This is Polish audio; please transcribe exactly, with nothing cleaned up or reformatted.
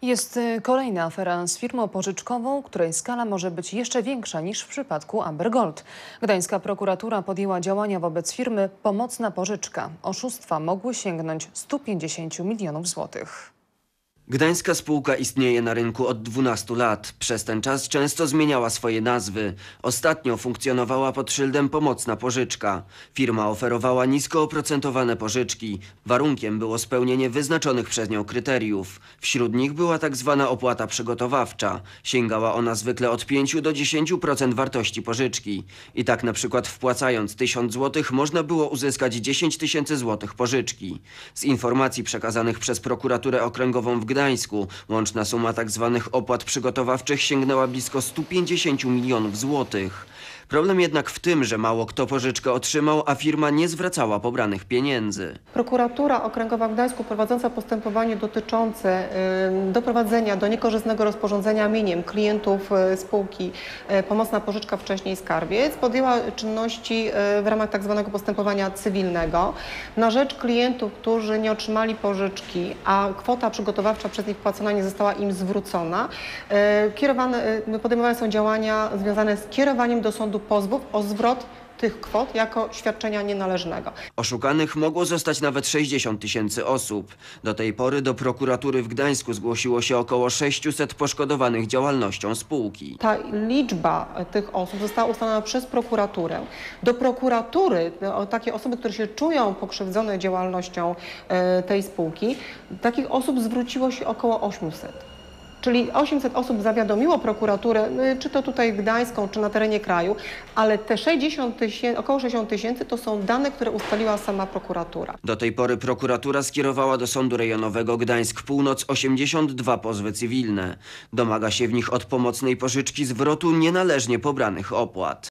Jest y, kolejna afera z firmą pożyczkową, której skala może być jeszcze większa niż w przypadku Amber Gold. Gdańska prokuratura podjęła działania wobec firmy Pomocna Pożyczka. Oszustwa mogły sięgnąć stu pięćdziesięciu milionów złotych. Gdańska spółka istnieje na rynku od dwunastu lat. Przez ten czas często zmieniała swoje nazwy. Ostatnio funkcjonowała pod szyldem Pomocna Pożyczka. Firma oferowała nisko oprocentowane pożyczki. Warunkiem było spełnienie wyznaczonych przez nią kryteriów. Wśród nich była tak zwana opłata przygotowawcza. Sięgała ona zwykle od pięciu do dziesięciu procent wartości pożyczki. I tak na przykład wpłacając tysiąc złotych można było uzyskać dziesięć tysięcy złotych pożyczki. Z informacji przekazanych przez prokuraturę okręgową w Gdańsku Gdańsku łączna suma tzw. opłat przygotowawczych sięgnęła blisko stu pięćdziesięciu milionów złotych. Problem jednak w tym, że mało kto pożyczkę otrzymał, a firma nie zwracała pobranych pieniędzy. Prokuratura Okręgowa w Gdańsku prowadząca postępowanie dotyczące y, doprowadzenia do niekorzystnego rozporządzenia mieniem klientów y, spółki y, Pomocna Pożyczka, wcześniej Skarbiec, podjęła czynności y, w ramach tak zwanego postępowania cywilnego na rzecz klientów, którzy nie otrzymali pożyczki, a kwota przygotowawcza przez nich płacona nie została im zwrócona. Y, kierowane, y, podejmowane są działania związane z kierowaniem do sądu pozwów o zwrot tych kwot jako świadczenia nienależnego. Oszukanych mogło zostać nawet sześćdziesiąt tysięcy osób. Do tej pory do prokuratury w Gdańsku zgłosiło się około sześciuset poszkodowanych działalnością spółki. Ta liczba tych osób została ustalona przez prokuraturę. Do prokuratury, do, takie osoby, które się czują pokrzywdzone działalnością e, tej spółki, takich osób zwróciło się około ośmiuset. Czyli osiemset osób zawiadomiło prokuraturę, czy to tutaj gdańską, czy na terenie kraju, ale te sześćdziesiąt tysięcy, około sześćdziesiąt tysięcy to są dane, które ustaliła sama prokuratura. Do tej pory prokuratura skierowała do Sądu Rejonowego Gdańsk Północ osiemdziesiąt dwa pozwy cywilne. Domaga się w nich od Pomocnej Pożyczki zwrotu nienależnie pobranych opłat.